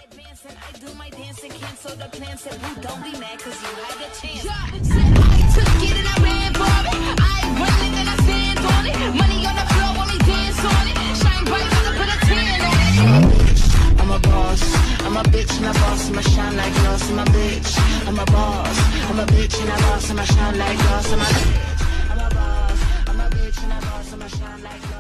advancing, I do my dancing, cancel the plans, said boo, don't be mad, cause you had a chance. Said I took it and I ran for it, I run it and I stand on it, money on the floor when we dance on it, shine bright when I put a tan on it. I'm a bitch, I'm a boss, I'm a bitch and a boss, I'ma shine like gloss, I'm a bitch, I'm a boss, I'm a bitch and a boss, I'ma shine like gloss, I'm a bitch, I'm a boss, I'm a bitch and a boss, I'ma shine like gloss.